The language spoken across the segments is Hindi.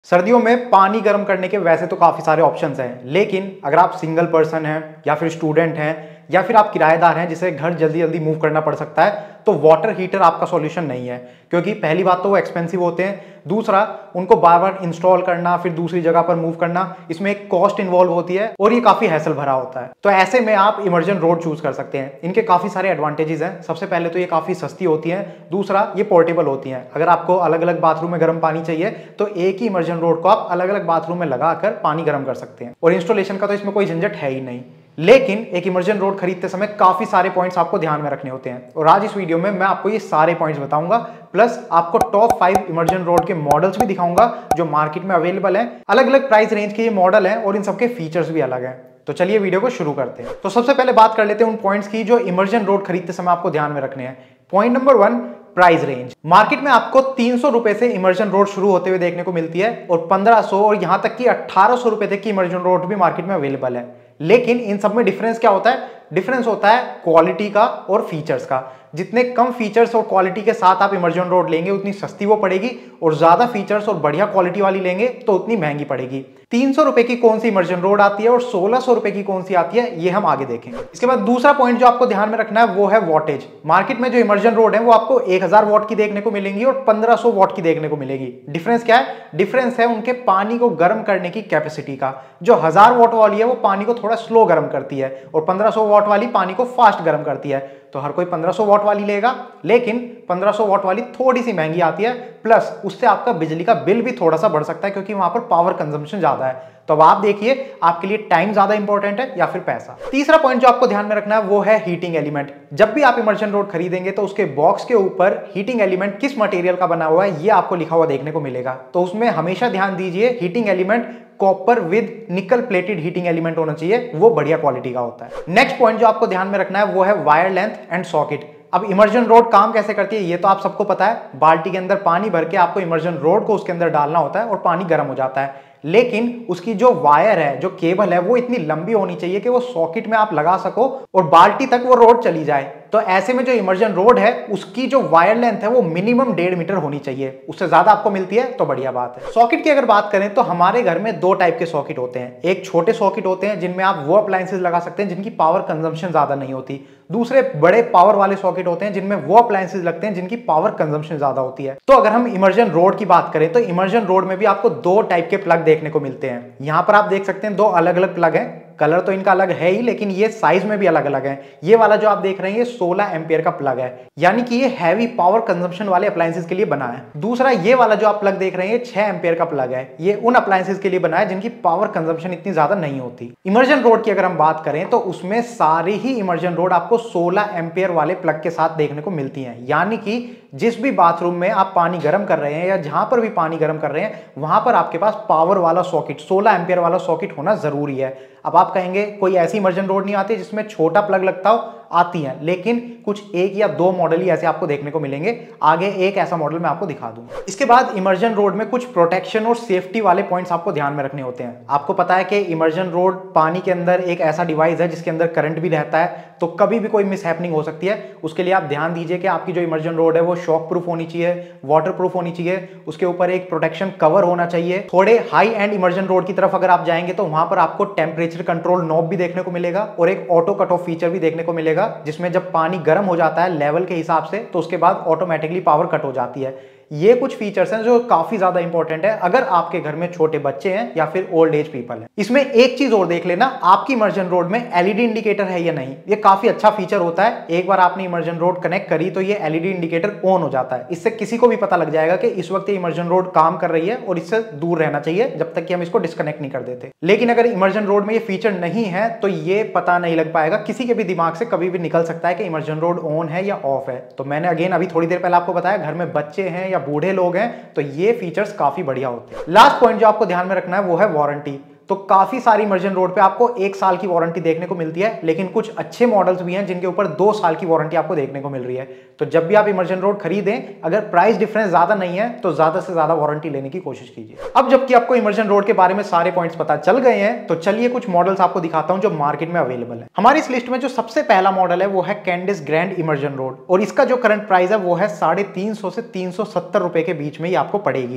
सर्दियों में पानी गर्म करने के वैसे तो काफ़ी सारे ऑप्शंस हैं, लेकिन अगर आप सिंगल पर्सन हैं या फिर स्टूडेंट हैं या फिर आप किराएदार हैं जिसे घर जल्दी जल्दी मूव करना पड़ सकता है, तो वाटर हीटर आपका सॉल्यूशन नहीं है। क्योंकि पहली बात तो वो एक्सपेंसिव होते हैं, दूसरा उनको बार बार इंस्टॉल करना फिर दूसरी जगह पर मूव करना, इसमें एक कॉस्ट इन्वॉल्व होती है और ये काफ़ी हैसल भरा होता है। तो ऐसे में आप इमर्जन रोड चूज कर सकते हैं। इनके काफ़ी सारे एडवांटेजेस हैं। सबसे पहले तो ये काफ़ी सस्ती होती हैं, दूसरा ये पोर्टेबल होती हैं। अगर आपको अलग अलग बाथरूम में गर्म पानी चाहिए तो एक ही इमर्जन रोड को आप अलग अलग बाथरूम में लगाकर पानी गर्म कर सकते हैं और इंस्टॉलेशन का तो इसमें कोई झंझट है ही नहीं। लेकिन एक इमर्जन रोड खरीदते समय काफी सारे पॉइंट्स आपको ध्यान में रखने होते हैं और आज इस वीडियो में मैं आपको ये सारे पॉइंट्स बताऊंगा, प्लस आपको टॉप 5 इमर्जन रोड के मॉडल्स भी दिखाऊंगा जो मार्केट में अवेलेबल हैं। अलग अलग प्राइस रेंज के ये मॉडल हैं और इन सबके फीचर्स भी अलग हैं। तो चलिए वीडियो को शुरू करते हैं। तो सबसे पहले बात कर लेते हैं उन पॉइंट्स की जो इमर्जन रोड खरीदते समय आपको ध्यान में रखने हैं। Point number 1, price range. Market में आपको 300 रुपए से इमर्जन रोड शुरू होते हुए देखने को मिलती है और 1500 और यहां तक कि 1800 रुपए तक की इमर्जन रोड भी मार्केट में अवेलेबल है। लेकिन इन सब में डिफरेंस क्या होता है? डिफरेंस होता है क्वालिटी का और फीचर्स का। जितने कम फीचर्स और क्वालिटी के साथ आप इमर्जन रोड लेंगे उतनी सस्ती वो पड़ेगी, और ज्यादा फीचर्स और बढ़िया क्वालिटी वाली लेंगे तो उतनी महंगी पड़ेगी। 300 रुपए की कौन सी इमर्जन रोड आती है और 1600 रुपए की कौन सी आती है, ये हम आगे देखेंगे। इसके बाद दूसरा पॉइंट जो आपको ध्यान में रखना है वो है वॉटेज। मार्केट में जो इमर्जन रोड है वो आपको 1000 वॉट की देखने को मिलेंगी और 1500 वॉट की देखने को मिलेगी। डिफरेंस क्या है? डिफरेंस है उनके पानी को गर्म करने की कैपेसिटी का। जो 1000 वॉट वाली है वो पानी को थोड़ा स्लो गर्म करती है और 1500 वॉट वाली पानी को फास्ट गर्म करती है। तो हर कोई 1500 वॉट वाली लेगा, लेकिन 1500 वॉट वाली थोड़ी सी महंगी आती है, प्लस उससे आपका बिजली का बिल भी थोड़ा सा बढ़ सकता है क्योंकि वहां पर पावर कंजम्पशन ज्यादा है। तो अब आप देखिए आपके लिए टाइम ज्यादा इंपॉर्टेंट है या फिर पैसा। तीसरा पॉइंट जो आपको ध्यान में रखना है वो है हीटिंग एलिमेंट। जब भी आप इमर्जन रोड खरीदेंगे तो उसके बॉक्स के ऊपर हीटिंग एलिमेंट किस मटेरियल का बना हुआ है ये आपको लिखा हुआ देखने को मिलेगा। तो उसमें हमेशा ध्यान दीजिए heating element copper with nickel plated heating element होना चाहिए, वो बढ़िया क्वालिटी का होता है। नेक्स्ट पॉइंट जो आपको ध्यान में रखना है वो है वायर लेंथ एंड सॉकेट। अब इमर्जन रोड काम कैसे करती है ये तो आप सबको पता है। बाल्टी के अंदर पानी भर के आपको इमर्जन रोड को उसके अंदर डालना होता है और पानी गर्म हो जाता है, लेकिन उसकी जो वायर है, जो केबल है, वो इतनी लंबी होनी चाहिए कि वो सॉकेट में आप लगा सको और बाल्टी तक वो रोड चली जाए। तो ऐसे में जो इमर्जन रोड है उसकी जो वायर लेंथ है वो मिनिमम 1.5 मीटर होनी चाहिए। उससे ज्यादा आपको मिलती है तो बढ़िया बात है। सॉकेट की अगर बात करें तो हमारे घर में 2 टाइप के सॉकेट होते हैं। एक छोटे सॉकेट होते हैं जिनमें आप वो अप्लायंसेस लगा सकते हैं जिनकी पावर कंजम्पशन ज्यादा नहीं होती। दूसरे बड़े पावर वाले सॉकेट होते हैं जिनमें वो अप्लायंसेस लगते हैं जिनकी पावर कंजम्पशन ज्यादा होती है। तो अगर हम इमर्जन रोड की बात करें तो इमर्जन रोड में भी आपको 2 टाइप के प्लग देखने को मिलते हैं। यहां पर आप देख सकते हैं 2 अलग अलग प्लग हैं। कलर तो इनका अलग है ही, लेकिन ये साइज में भी अलग अलग है। ये वाला जो आप देख रहे हैं ये 16 एम्पियर का प्लग है, यानी कि ये हैवी पावर कंजम्पशन वाले अप्लायंसेस के लिए बना है। दूसरा ये वाला जो आप प्लग देख रहे हैं ये 6 एम्पियर का प्लग है। ये उन अप्लायंसेस के लिए बना है जिनकी पावर कंजम्पशन इतनी ज्यादा नहीं होती। इमर्जन रोड की अगर हम बात करें तो उसमें सारी ही इमर्जन रोड आपको 16 एम्पियर वाले प्लग के साथ देखने को मिलती है, यानी कि जिस भी बाथरूम में आप पानी गर्म कर रहे हैं या जहां पर भी पानी गर्म कर रहे हैं वहां पर आपके पास पावर वाला सॉकेट 16 एम्पियर वाला सॉकेट होना जरूरी है। अब आप कहेंगे कोई ऐसी इमर्जन रोड नहीं आती जिसमें छोटा प्लग लगता हो, आती हैं, लेकिन कुछ 1 या 2 मॉडल ही ऐसे आपको देखने को मिलेंगे। आगे एक ऐसा मॉडल मैं आपको दिखा दूंगा। इसके बाद इमर्जन रोड में कुछ प्रोटेक्शन और सेफ्टी वाले पॉइंट्स आपको ध्यान में रखने होते हैं। आपको पता है कि इमर्जन रोड पानी के अंदर एक ऐसा डिवाइस है जिसके अंदर करंट भी रहता है, तो कभी भी कोई मिसहैपनिंग हो सकती है। उसके लिए आप ध्यान दीजिए कि आपकी जो इमर्जन रोड है वो शॉक प्रूफ होनी चाहिए, वाटर प्रूफ होनी चाहिए, उसके ऊपर एक प्रोटेक्शन कवर होना चाहिए। थोड़े हाई एंड इमर्जन रोड की तरफ अगर आप जाएंगे तो वहां पर आपको टेम्परेचर कंट्रोल नॉब भी देखने को मिलेगा और एक ऑटो कट ऑफ फीचर भी देखने को मिलेगा, जिसमें जब पानी गर्म हो जाता है लेवल के हिसाब से तो उसके बाद ऑटोमेटिकली पावर कट हो जाती है। ये कुछ फीचर्स हैं जो काफी ज्यादा इंपॉर्टेंट है अगर आपके घर में छोटे बच्चे हैं या फिर ओल्ड एज पीपल हैं। इसमें एक चीज और देख लेना, आपकी इमर्जन रोड में एलईडी इंडिकेटर है या नहीं। ये काफी अच्छा फीचर होता है। एक बार आपने इमर्जन रोड कनेक्ट करी तो ये एलईडी इंडिकेटर ऑन हो जाता है। इससे किसी को भी पता लग जाएगा कि इस वक्त ये इमर्जन रोड काम कर रही है और इससे दूर रहना चाहिए जब तक कि हम इसको डिस्कनेक्ट नहीं कर देते। लेकिन अगर इमर्जन रोड में ये फीचर नहीं है तो ये पता नहीं लग पाएगा, किसी के भी दिमाग से कभी भी निकल सकता है कि इमर्जन रोड ऑन है या ऑफ है। तो मैंने अगेन अभी थोड़ी देर पहले आपको बताया घर में बच्चे हैं या बूढ़े लोग हैं तो ये फीचर्स काफी बढ़िया होते हैं। लास्ट पॉइंट जो आपको ध्यान में रखना है वो है वारंटी। तो काफी सारी इमर्जन रोड पे आपको 1 साल की वारंटी देखने को मिलती है, लेकिन कुछ अच्छे मॉडल्स भी हैं जिनके ऊपर 2 साल की वारंटी आपको देखने को मिल रही है। तो जब भी आप इमर्जन रोड खरीदें, अगर प्राइस डिफरेंस ज्यादा नहीं है तो ज्यादा से ज्यादा वारंटी लेने की कोशिश कीजिए। अब जबकि आपको इमर्जन रोड के बारे में सारे पॉइंट्स पता चल गए हैं तो चलिए कुछ मॉडल्स आपको दिखाता हूं जो मार्केट में अवेलेबल है। हमारी इस लिस्ट में जो सबसे पहला मॉडल है वो है कैंडिस ग्रैंड इमर्जन रोड और इसका जो करंट प्राइस है वो है 350 से 370 रुपए के बीच में ही आपको पड़ेगी।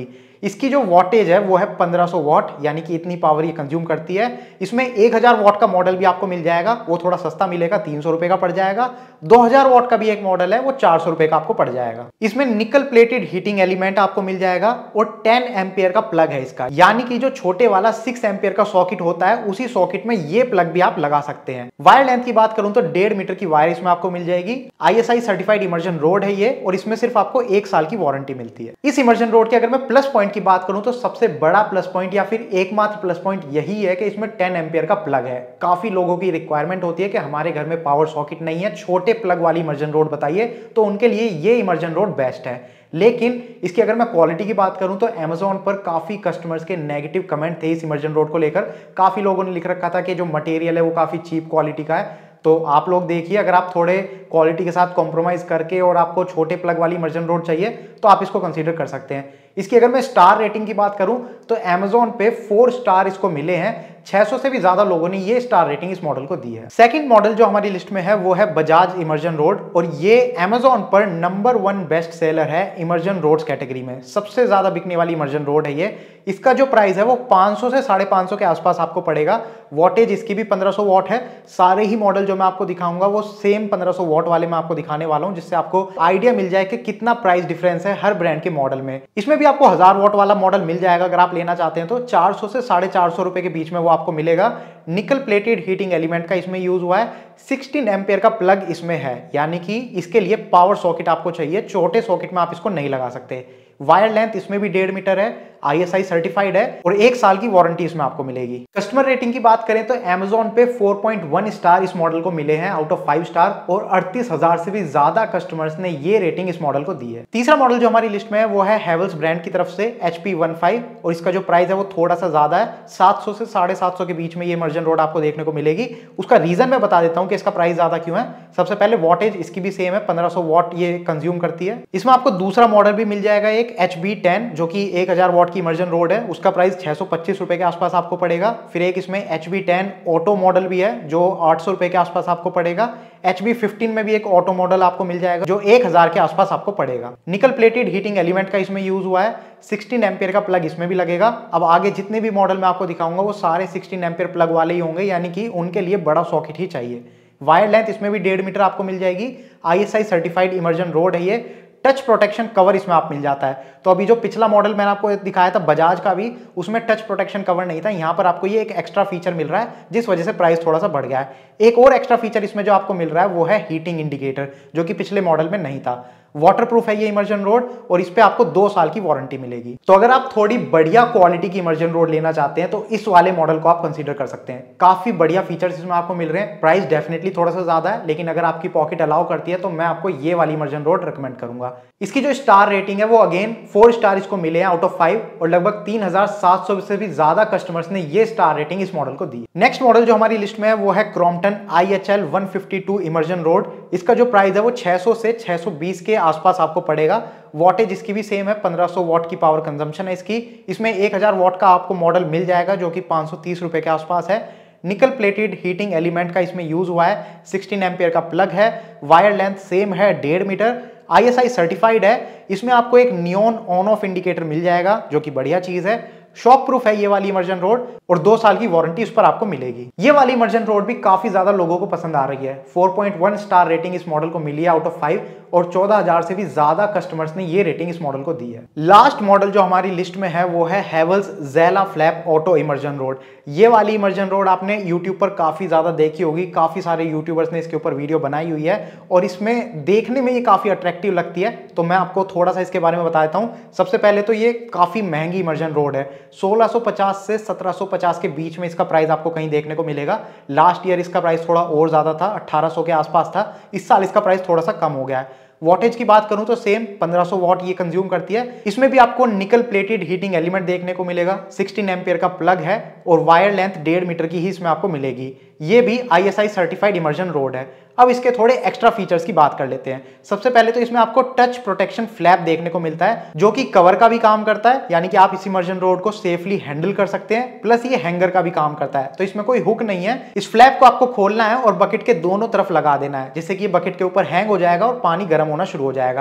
इसकी जो वॉटेज है वो है 1500 वॉट, यानी कि इतनी पावर ये कंज्यूम करती है। इसमें 1000 वॉट का मॉडल भी आपको मिल जाएगा, वो थोड़ा सस्ता मिलेगा, 300 रुपए का पड़ जाएगा। 2000 वॉट का भी एक मॉडल है, वो 400 रुपए का आपको पड़ जाएगा। इसमें निकल प्लेटेड हीटिंग एलिमेंट आपको मिल जाएगा और 10 एम्पियर का प्लग है इसका, यानी कि जो छोटे वाला 6 एम्पियर का सॉकेट होता है उसी सॉकेट में ये प्लग भी आप लगा सकते हैं। वायर लेंथ की बात करूं तो 1.5 मीटर की वायर इसमें आपको मिल जाएगी। ISI सर्टिफाइड इमर्जन रोड है ये, और इसमें सिर्फ आपको 1 साल की वारंटी मिलती है। इस इमर्जन रोड के अगर मैं प्लस पॉइंट की बात करूं तो सबसे बड़ा प्लस पॉइंट या फिर एकमात्र प्लस पॉइंट यही है कि इसमें 10 एम्पियर का प्लग है। काफी लोगों की रिक्वायरमेंट होती है कि हमारे घर में पावर सॉकेट नहीं है, छोटे प्लग वाली इमर्जन रोड बताइए, तो उनके लिए ये इमर्जन रोड बेस्ट है। लेकिन इसकी अगर मैं क्वालिटी की बात करूं तो Amazon पर काफी कस्टमर्स के नेगेटिव कमेंट थे इस इमर्जन रोड को लेकर। काफी लोगों ने लिख रखा था कि जो मटेरियल है वो काफी चीप क्वालिटी का है। तो आप लोग देखिए, अगर आप थोड़े क्वालिटी के साथ कॉम्प्रोमाइज करके और आपको छोटे प्लग वाली इमर्जन रोड चाहिए तो आप इसको कंसीडर कर सकते हैं। इसकी अगर मैं स्टार रेटिंग की बात करूं तो Amazon पे 4 स्टार इसको मिले हैं। 600 से भी ज्यादा लोगों ने ये स्टार रेटिंग इस मॉडल को दी है। सेकंड मॉडल जो हमारी लिस्ट में है वो है बजाज इमर्जन रोड, और ये Amazon पर नंबर 1 बेस्ट सेलर है इमर्जन रोड्स कैटेगरी में। सबसे ज्यादा बिकने वाली इमर्जन रोड है ये। इसका जो प्राइस है वो 500 से 550 के आसपास आपको पड़ेगा। वॉटेज इसकी भी 1500 वॉट है। सारे ही मॉडल जो मैं आपको दिखाऊंगा वो सेम 1500 वॉट वाले मैं आपको दिखाने वाला हूं, जिससे आपको आइडिया मिल जाए कि कितना प्राइस डिफरेंस है हर ब्रांड के मॉडल में। इसमें भी आपको 1000 वॉट वाला मॉडल मिल जाएगा अगर आप लेना चाहते हैं तो 400 से 450 रुपए के बीच में वो आपको मिलेगा। निकल प्लेटेड हीटिंग एलिमेंट का इसमें यूज हुआ है। 16 एम्पियर का प्लग इसमें है, यानी कि इसके लिए पावर सॉकेट आपको चाहिए, छोटे सॉकेट में आप इसको नहीं लगा सकते। वायर लेंथ इसमें भी 1.5 मीटर है, ISI सर्टिफाइड है, और 1 साल की वारंटी इसमें आपको मिलेगी। कस्टमर रेटिंग की बात करें तो Amazon पे 4.1 स्टार इस मॉडल को मिले हैं आउट ऑफ 5 स्टार, और 38,000 से भी ज्यादा कस्टमर्स ने ये रेटिंग इस मॉडल को दी है। तीसरा मॉडल जो हमारी लिस्ट में है वो है हेवल्स ब्रांड की तरफ से HP15, और इसका जो प्राइस है वो थोड़ा सा ज्यादा है, 700 से 750 के बीच में ये इमर्जन रोड आपको देखने को मिलेगी। उसका रीजन मैं बता देता हूं कि इसका प्राइस ज्यादा क्यों है। सबसे पहले वॉटेज इसकी भी सेम है, 1500 वॉट ये कंज्यूम करती है। इसमें आपको दूसरा मॉडल भी मिल जाएगा, एक HB10 जो कि 1000 वॉट की इमर्जन रोड है। उसका प्राइस 625 रुपए के आसपास आपको पड़ेगा। फिर एक इसमें HB10 ऑटो मॉडल भी है जो 800 रुपए के आसपास आपको पड़ेगा। HB15 में भी एक ऑटो मॉडल आपको मिल जाएगा जो 1000 के आसपास आपको पड़ेगा। निकल प्लेटेड हीटिंग एलिमेंट का इसमें यूज हुआ है। 16 एम्पियर का प्लग इसमें भी लगेगा। अब आगे जितने भी मॉडल मैं आपको दिखाऊंगा वो सारे 16 एम्पियर प्लग वाले ही होंगे, यानी कि उनके लिए बड़ा सॉकेट ही चाहिए। वायर लेंथ इसमें भी 1.5 मीटर आपको मिल जाएगी। ISI सर्टिफाइड इमर्जन रोड है ये। टच प्रोटेक्शन कवर इसमें आप मिल जाता है। तो अभी जो पिछला मॉडल मैंने आपको दिखाया था बजाज का भी, उसमें टच प्रोटेक्शन कवर नहीं था। यहाँ पर आपको ये एक एक्स्ट्रा फीचर मिल रहा है, जिस वजह से प्राइस थोड़ा सा बढ़ गया है। एक और एक्स्ट्रा फीचर इसमें जो आपको मिल रहा है वो है हीटिंग इंडिकेटर, जो कि पिछले मॉडल में नहीं था। वाटरप्रूफ है ये इमर्जन रोड, और इस पे आपको 2 साल की वारंटी मिलेगी। तो अगर आप थोड़ी बढ़िया क्वालिटी की इमर्जन रोड लेना चाहते हैं तो इस वाले मॉडल को आप कंसीडर कर सकते हैं। काफी बढ़िया फीचर्स इसमें आपको मिल रहे हैं। प्राइस डेफिनेटली थोड़ा सा ज्यादा है, लेकिन अगर आपकी पॉकेट अलाउ करती है तो मैं आपको ये वाली इमर्जन रोड रिकमेंड करूंगा। इसकी जो स्टार रेटिंग है वो अगेन 4 स्टार इसको मिले हैं आउट ऑफ 5, और लगभग 3700 से भी ज्यादा कस्टमर्स ने ये स्टार रेटिंग इस मॉडल को दी। नेक्स्ट मॉडल जो हमारी लिस्ट में है वो है क्रॉम्पटन IHL 152 इमर्जन रोड। इसका जो प्राइस है वो 600 से 620 के आसपास आपको पड़ेगा। वॉटेज इसकी भी सेम है, 1500 वॉट की पावर कंजम्पशन है इसकी। इसमें 1000 वॉट का आपको मॉडल मिल जाएगा जो कि 530 रुपए के आसपास है। निकल प्लेटेड हीटिंग एलिमेंट का इसमें यूज हुआ है। 16 एम्पियर का प्लग है। वायर लेंथ सेम है 1.5 मीटर। ISI सर्टिफाइड है। इसमें आपको एक नियॉन ऑन ऑफ इंडिकेटर मिल जाएगा जो कि बढ़िया चीज है। शॉक प्रूफ है ये वाली इमर्जन रोड, और 2 साल की वारंटी उस पर आपको मिलेगी। ये वाली इमर्जन रोड भी काफी ज्यादा लोगों को पसंद आ रही है। 4.1 स्टार रेटिंग इस मॉडल को मिली है आउट ऑफ 5, और 14000 से भी ज्यादा कस्टमर्स ने ये रेटिंग इस मॉडल को दी है। लास्ट मॉडल जो हमारी लिस्ट में है वो है हेवल्स ज़ेला फ्लैप ऑटो इमर्जन रोड। ये वाली इमर्जन रोड आपने यूट्यूब पर काफी ज्यादा देखी होगी। काफी सारे यूट्यूबर्स ने इसके ऊपर वीडियो बनाई हुई है, और इसमें देखने में ये काफी अट्रैक्टिव लगती है। तो मैं आपको थोड़ा सा इसके बारे में बता देता हूं। सबसे पहले तो ये काफी महंगी इमर्जन रोड है। 1650 से 1750 के बीच में इसका प्राइस आपको कहीं देखने को मिलेगा। लास्ट ईयर इसका प्राइस थोड़ा और ज्यादा था, 1800 के आसपास था। इस साल इसका प्राइस थोड़ा सा कम हो गया है। वॉटेज की बात करूं तो सेम 1500 वॉट ये कंज्यूम करती है। इसमें भी आपको निकल प्लेटेड हीटिंग एलिमेंट देखने को मिलेगा। 16 एम्पियर का प्लग है, और वायर लेंथ 1.5 मीटर की ही इसमें आपको मिलेगी। ये भी ISI सर्टिफाइड इमर्जन रोड है। अब इसके थोड़े एक्स्ट्रा फीचर्स की बात कर लेते हैं। सबसे पहले तो इसमें आपको टच प्रोटेक्शन फ्लैप देखने को मिलता है, जो कि कवर का भी काम करता है, यानी कि आप इस इमर्जन रोड को सेफली हैंडल कर सकते हैं। प्लस ये हैंगर का भी काम करता है, तो इसमें कोई हुक नहीं है। इस फ्लैप को आपको खोलना है और बकेट के दोनों तरफ लगा देना है, जिससे कि बकेट के ऊपर हैंग हो जाएगा और पानी गर्म होना शुरू हो जाएगा।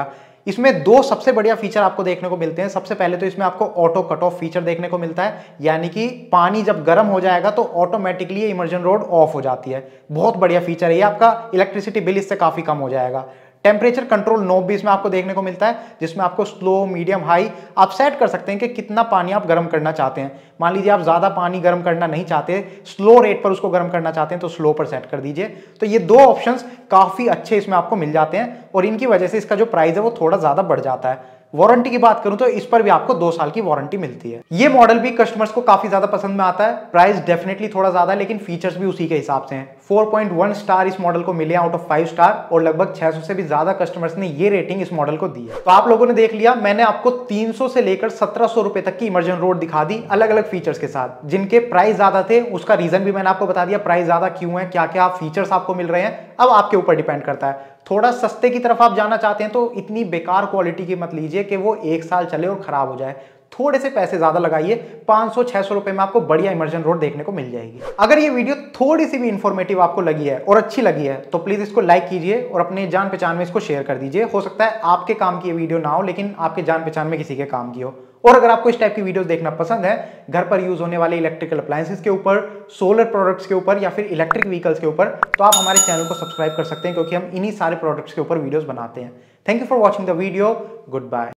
इसमें दो सबसे बढ़िया फीचर आपको देखने को मिलते हैं। सबसे पहले तो इसमें आपको ऑटो कट ऑफ फीचर देखने को मिलता है, यानी कि पानी जब गर्म हो जाएगा तो ऑटोमेटिकली ये इमर्जन रॉड ऑफ हो जाती है। बहुत बढ़िया फीचर है ये, आपका इलेक्ट्रिसिटी बिल इससे काफी कम हो जाएगा। टेम्परेचर कंट्रोल नॉब भी इसमें आपको देखने को मिलता है, जिसमें आपको स्लो, मीडियम, हाई आप सेट कर सकते हैं कि कितना पानी आप गर्म करना चाहते हैं। मान लीजिए आप ज्यादा पानी गर्म करना नहीं चाहते, स्लो रेट पर उसको गर्म करना चाहते हैं, तो स्लो पर सेट कर दीजिए। तो ये दो ऑप्शंस काफी अच्छे इसमें आपको मिल जाते हैं और इनकी वजह से इसका जो प्राइस है वो थोड़ा ज्यादा बढ़ जाता है। वारंटी की बात करूं तो इस पर भी आपको 2 साल की वारंटी मिलती है। ये मॉडल भी कस्टमर्स को काफी ज्यादा पसंद में आता है। प्राइस डेफिनेटली थोड़ा ज्यादा है, लेकिन फीचर्स भी उसी के हिसाब से हैं। 4.1 स्टार इस मॉडल को मिले आउट ऑफ 5 स्टार और लगभग 600 से भी ज्यादा कस्टमर्स ने ये रेटिंग इस मॉडल को दी है। तो आप लोगों ने देख लिया, मैंने आपको 300 से लेकर 1700 रुपए तक की इमर्जन रॉड दिखा दी अलग अलग फीचर्स के साथ। जिनके प्राइस ज्यादा थे उसका रीजन भी मैंने आपको बता दिया, प्राइस ज्यादा क्यों है, क्या क्या फीचर्स आपको मिल रहे हैं। अब आपके ऊपर डिपेंड करता है। थोड़ा सस्ते की तरफ आप जाना चाहते हैं तो इतनी बेकार क्वालिटी की मत लीजिए कि वो 1 साल चले और खराब हो जाए। थोड़े से पैसे ज्यादा लगाइए, 500-600 रुपए में आपको बढ़िया इमर्जन रॉड देखने को मिल जाएगी। अगर ये वीडियो थोड़ी सी भी इंफॉर्मेटिव आपको लगी है और अच्छी लगी है तो प्लीज इसको लाइक कीजिए और अपने जान पहचान में इसको शेयर कर दीजिए। हो सकता है आपके काम की ये वीडियो ना हो, लेकिन आपके जान पहचान में किसी के काम की हो। और अगर आपको इस टाइप की वीडियोस देखना पसंद है, घर पर यूज होने वाले इलेक्ट्रिकल अप्लायंसेस के ऊपर, सोलर प्रोडक्ट्स के ऊपर या फिर इलेक्ट्रिक व्हीकल्स के ऊपर, तो आप हमारे चैनल को सब्सक्राइब कर सकते हैं, क्योंकि हम इन्हीं सारे प्रोडक्ट्स के ऊपर वीडियोस बनाते हैं। Thank you for watching the video. Good bye.